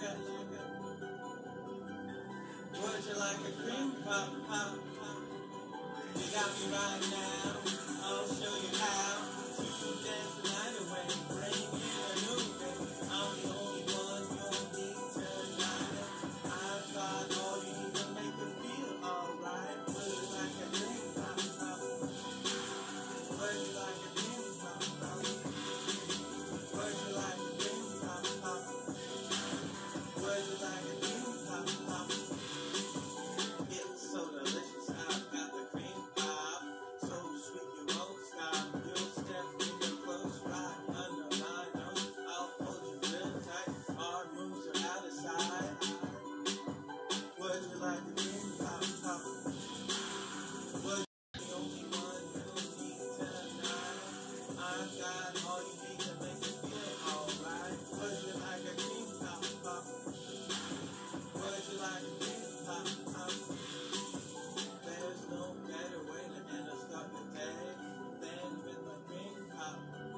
Would you like a cream pop, pop, pop? You got me right now. I'll show you how to dance the night away. Bring in a new day. I'm the only one you'll need tonight. I've got all you need to make it feel alright. Would you like a cream pop, pop? Would you like a cream pop, pop? Would you like a cream pop, pop? Would you like a cream pop, pop? It's so delicious, I've got the cream pop. So sweet you won't stop. You'll step real close, right under my nose. I'll hold you real tight. Our moves are out of sight. Would you like the cream pop, pop? Would you the only one you'll need tonight? I've got all you need to make it feel alright. Would you like a cream pop, pop? Would you like a cream pop, pop? There's no better way to end a starting day than with a cream pop.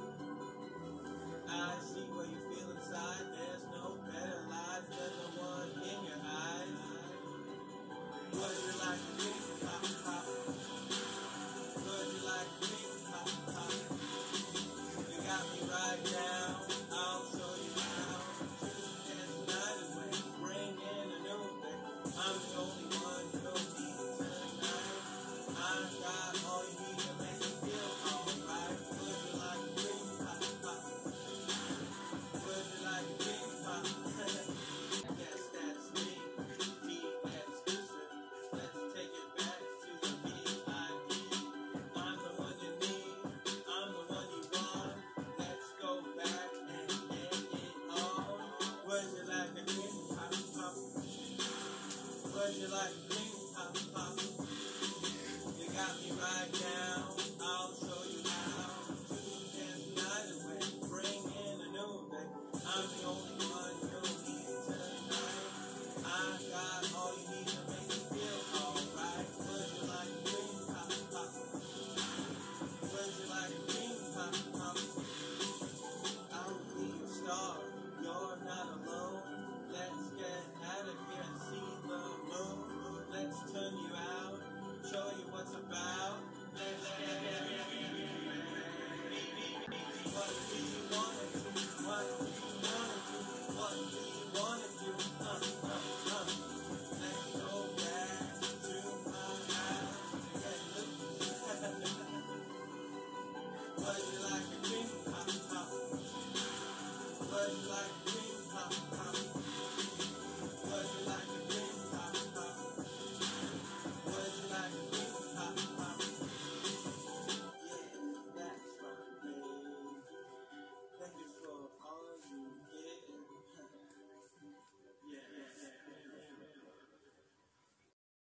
I see what you feel inside. There's no better life than the one in your eyes. Would you like a cream pop, pop? Would you like a cream pop, pop? You got me right now. I'll show you how to dance the night away. Bring in a new day. I'm the only one you'll need tonight. I've got all you need to make it feel alright. Would you like a cream pop, pop? Would you like a cream pop? Yes, that's me. Be exclusive. Let's take it back to the VIP. I'm the one you need. I'm the one you want. Let's go back and get it on. Would you like a cream pop, pop? Would you like a cream pop, pop? You got me right now. I'll show you how to dance the night away. Bring in a new day. I'm the only one you'll need tonight. I've got all you need to make it feel alright. Would you like a cream pop, pop? Would you like a cream pop, pop? I'll be your star. You're not alone. Let's get out of here and see the moon. Let's turn you out. Show you what's about. Let's get everything. What do you wanna do? What do you wanna do? What do you wanna do? Let's go back to my house and get loose. Would you like a cream pop, pop? Would you like a cream pop, pop? Would you like a cream